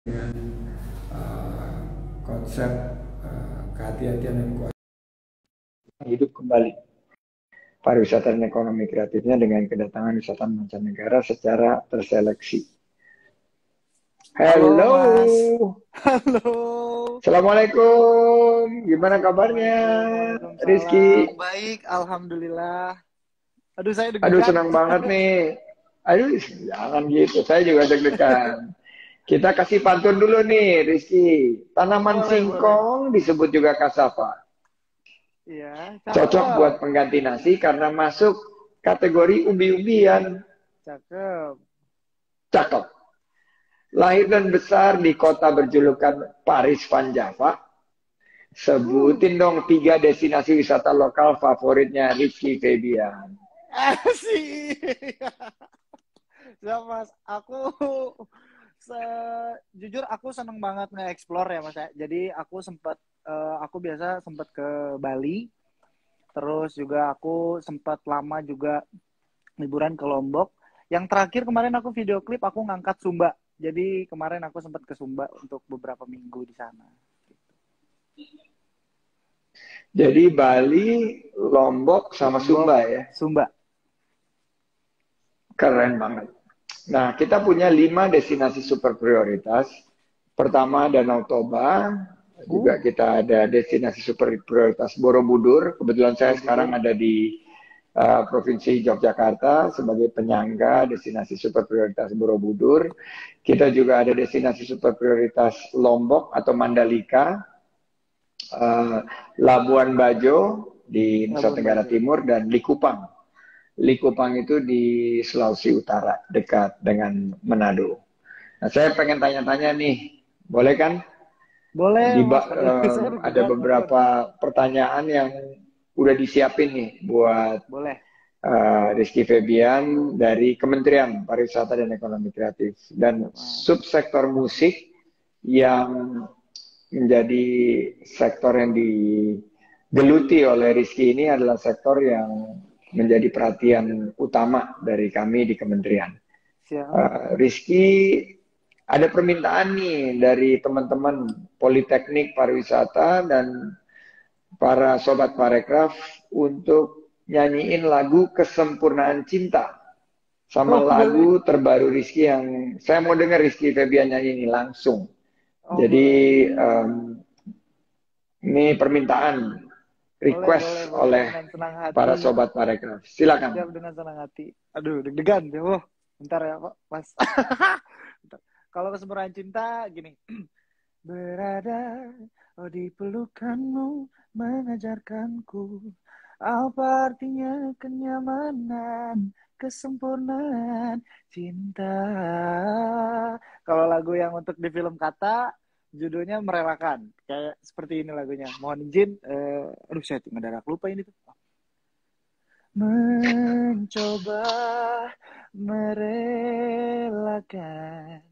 dengan uh, konsep kehati-hatian dan kewaspadaan hidup kembali pariwisata dan ekonomi kreatifnya dengan kedatangan wisatawan mancanegara secara terseleksi. Halo Hello, Mas, halo. Assalamualaikum, gimana kabarnya, Assalamualaikum, Rizky? waalaikumsalam. Baik, alhamdulillah. Aduh, saya Aduh, deg-degan. senang banget nih. Aduh, jangan gitu, saya juga deg-degan. Kita kasih pantun dulu nih, Rizky. Tanaman Boleh, boleh. singkong disebut juga kasava. Iya, Cocok buat cakep, pengganti nasi karena masuk kategori umbi-umbian. cakep. Cakep. Lahir dan besar di kota berjulukan Paris Van Java. Uh, Sebutin dong 3 destinasi wisata lokal favoritnya Rizky Febian. Asik. Siap, Mas. Jujur aku seneng banget nge-explore ya, Mas. Jadi aku biasa sempat ke Bali, terus juga aku sempat lama juga liburan ke Lombok. Yang terakhir kemarin aku video klip aku ngangkat Sumba. Jadi kemarin aku sempat ke Sumba untuk beberapa minggu di sana. Jadi Bali, Lombok, sama Lombok, Sumba ya. Sumba. Keren banget. Nah, kita punya 5 destinasi super prioritas. Pertama, Danau Toba. Uh, Juga kita ada destinasi super prioritas Borobudur. Kebetulan saya sekarang Borobudur. ada di Provinsi Yogyakarta sebagai penyangga destinasi super prioritas Borobudur. Kita juga ada destinasi super prioritas Lombok atau Mandalika, uh, Labuan Bajo di Nusa Labuan Tenggara Bajo. Timur, dan Likupang. Likupang itu di Sulawesi Utara, dekat dengan Manado. Nah, saya pengen tanya-tanya nih, boleh kan? Boleh, Di, Mas. Aduh, saya ada deg-degan banget. beberapa pertanyaan yang udah disiapin nih buat Boleh. Rizky Febian dari Kementerian Pariwisata dan Ekonomi Kreatif. Dan Siap, Mas. subsektor musik yang menjadi sektor yang digeluti oleh Rizky ini adalah sektor yang menjadi perhatian utama dari kami di kementerian. Siap. Rizky, ada permintaan nih dari teman-teman Politeknik Pariwisata dan para sobat parekraf untuk nyanyiin lagu Kesempurnaan Cinta sama Oh, boleh. lagu terbaru Rizky yang saya mau dengar Rizky Febian nyanyi ini langsung. Oh, Jadi boleh. ini permintaan Boleh, boleh, request boleh. oleh Dengan senang hati. para sobat parekraf. Silakan. Siap dengan senang hati. Aduh, deg-degan. Oh, bentar ya, Pak. Mas. Bentar. Kalau kesempurnaan cinta, gini. Berada di pelukanmu mengajarkanku apa artinya kenyamanan, kesempurnaan cinta. Kalau lagu yang untuk di film Kata, judulnya Merelakan. Kayak seperti ini lagunya. Mohon izin, aduh saya mendadak lupa ini tuh. Mencoba merelakan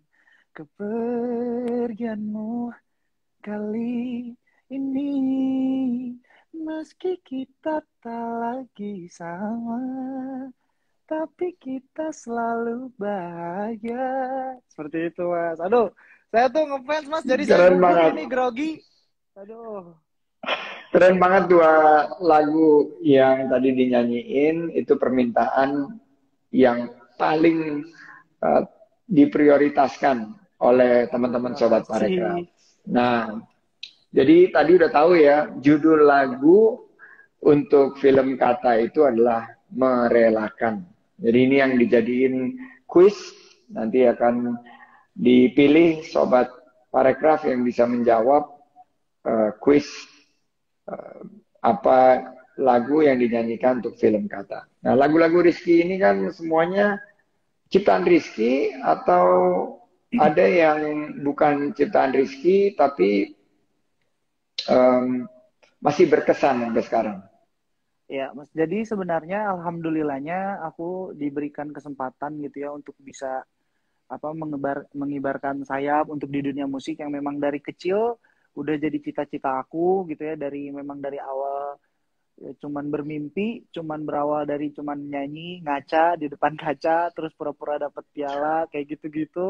kepergianmu kali ini, meski kita tak lagi sama, tapi kita selalu bahagia. Seperti itu, Mas. Aduh, saya tuh ngefans, Mas. Jadi saya Keren gugup banget. ini grogi. Aduh. Keren banget dua lagu yang tadi dinyanyiin, itu permintaan yang paling uh, diprioritaskan oleh Aduh, teman-teman sobat parekraf. makasih. Nah, jadi tadi udah tahu ya, judul lagu untuk film Kata itu adalah Merelakan. Jadi ini yang dijadiin quiz, nanti akan dipilih sobat parekraf yang bisa menjawab quiz uh, apa lagu yang dinyanyikan untuk film Kata. Nah, lagu-lagu Rizky ini kan semuanya ciptaan Rizky atau ada yang bukan ciptaan Rizky tapi um, masih berkesan sampai sekarang. Ya, Mas. Jadi sebenarnya alhamdulillahnya aku diberikan kesempatan gitu ya untuk bisa mengibarkan sayap untuk di dunia musik yang memang dari kecil udah jadi cita-cita aku gitu ya, dari memang dari awal ya, cuman bermimpi, cuman berawal dari cuman nyanyi ngaca di depan kaca terus pura-pura dapet piala kayak gitu-gitu.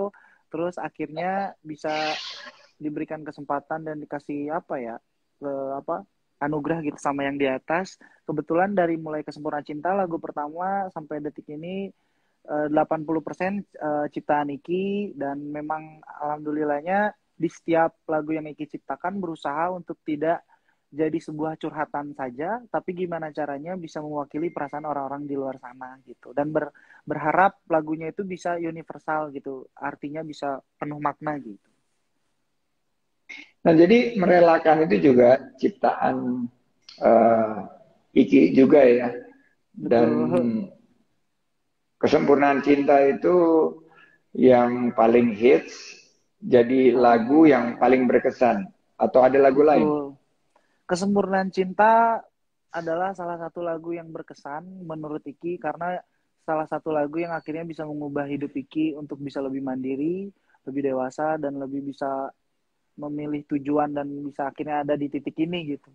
terus akhirnya bisa diberikan kesempatan dan dikasih apa ya, apa, anugerah gitu sama yang di atas. Kebetulan dari mulai Kesempurnaan Cinta lagu pertama sampai detik ini 80% ciptaan Iki, dan memang alhamdulillahnya di setiap lagu yang Iki ciptakan berusaha untuk tidak jadi sebuah curhatan saja, tapi gimana caranya bisa mewakili perasaan orang-orang di luar sana gitu. Dan berharap lagunya itu bisa universal gitu, artinya bisa penuh makna gitu. Nah, jadi merelakan itu juga ciptaan uh, Iki juga ya. Dan Betul. Kesempurnaan Cinta itu yang paling hits, jadi lagu Oh, yang paling berkesan. Atau ada lagu lain? betul. Kesempurnaan Cinta adalah salah satu lagu yang berkesan menurut Iki, karena salah satu lagu yang akhirnya bisa mengubah hidup Iki untuk bisa lebih mandiri, lebih dewasa, dan lebih bisa memilih tujuan dan bisa akhirnya ada di titik ini gitu.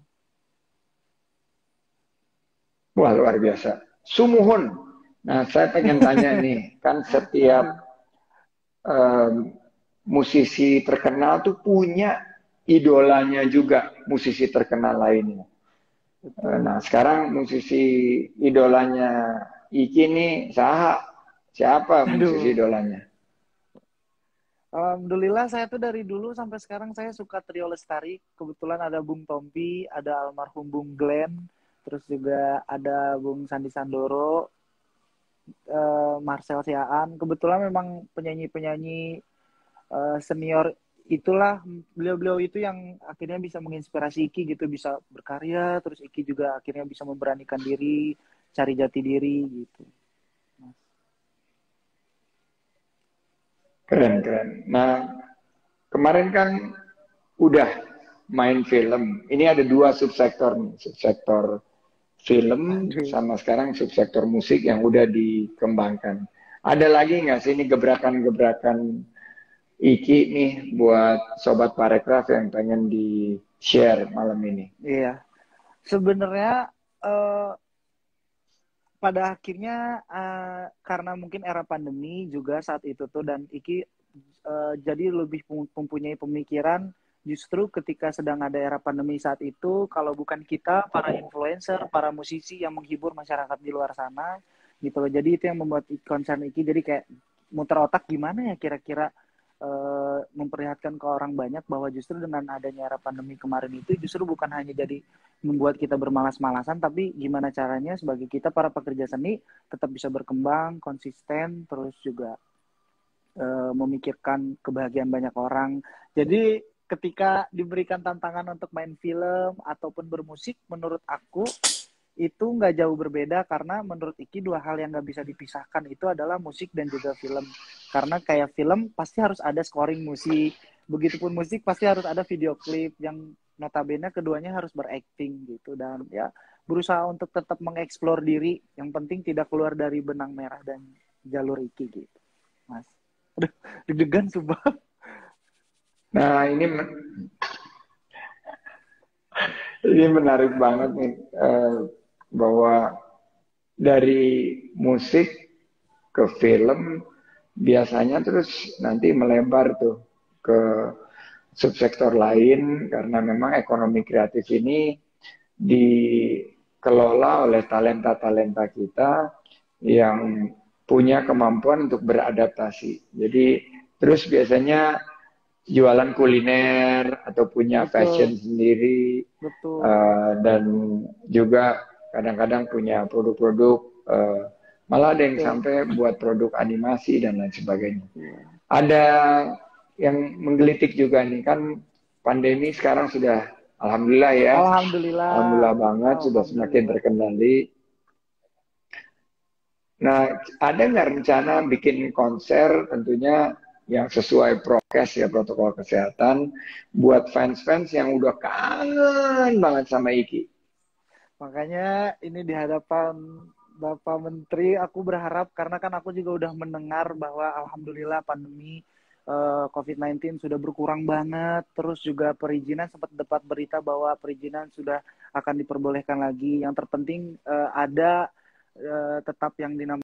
Wah, luar biasa. Sumuhun. Nah, saya pengen tanya nih, kan setiap Aduh, um, musisi terkenal tuh punya idolanya juga, musisi terkenal lainnya. Nah, betul. sekarang musisi idolanya Iki nih, siapa musisi Aduh. idolanya? Alhamdulillah saya tuh dari dulu sampai sekarang saya suka Trio Lestari. Kebetulan ada Bung Tompi, ada almarhum Bung Glenn, terus juga ada Bung Sandi Sandoro, Marcel Siaan. Kebetulan memang penyanyi-penyanyi senior itulah, beliau-beliau itu yang akhirnya bisa menginspirasi Iki gitu, bisa berkarya, terus Iki juga akhirnya bisa memberanikan diri, cari jati diri gitu. Keren, keren. Nah, kemarin kan udah main film. Ini ada dua subsektor nih, subsektor film Aduh. sama sekarang subsektor musik yang udah dikembangkan. Ada lagi nggak sih ini gebrakan-gebrakan Iki nih buat Sobat Parekraf yang pengen di-share malam ini? Iya, sebenarnya uh, pada akhirnya karena mungkin era pandemi juga saat itu tuh, dan Iki jadi lebih mempunyai pemikiran justru ketika sedang ada era pandemi saat itu, kalau bukan kita para influencer, para musisi yang menghibur masyarakat di luar sana gitu loh. Jadi itu yang membuat concern Iki jadi kayak muter otak, gimana ya kira-kira memperlihatkan ke orang banyak bahwa justru dengan adanya era pandemi kemarin itu justru bukan hanya jadi membuat kita bermalas-malasan, tapi gimana caranya sebagai kita para pekerja seni tetap bisa berkembang, konsisten, terus juga memikirkan kebahagiaan banyak orang. Jadi ketika diberikan tantangan untuk main film ataupun bermusik, menurut aku itu nggak jauh berbeda, karena menurut Iki dua hal yang nggak bisa dipisahkan itu adalah musik dan juga film. Karena kayak film pasti harus ada scoring musik, begitupun musik pasti harus ada video klip yang notabene keduanya harus berakting gitu, dan ya berusaha untuk tetap mengeksplor diri, yang penting tidak keluar dari benang merah dan jalur Iki gitu, Mas. Aduh, deg-degan sumpah. Nah, ini menarik banget nih bahwa dari musik ke film biasanya terus nanti melebar tuh ke subsektor lain karena memang ekonomi kreatif ini dikelola oleh talenta-talenta kita yang punya kemampuan untuk beradaptasi. Jadi terus biasanya jualan kuliner atau punya fashion Betul, sendiri betul. dan juga kadang-kadang punya produk-produk malah ada yang Oke. sampai buat produk animasi dan lain sebagainya. Iya. Ada yang menggelitik juga nih kan pandemi sekarang sudah alhamdulillah ya, alhamdulillah Alhamdulillah, banget sudah semakin alhamdulillah. terkendali. Nah, ada nggak rencana bikin konser tentunya yang sesuai prokes ya protokol kesehatan buat fans-fans yang udah kangen banget sama Iki? Makanya ini di hadapan Bapak Menteri, aku berharap, karena kan aku juga udah mendengar bahwa alhamdulillah pandemi COVID-19 sudah berkurang banget. Terus juga perizinan, sempat dapat berita bahwa perizinan sudah akan diperbolehkan lagi. Yang terpenting ada tetap yang dinamakan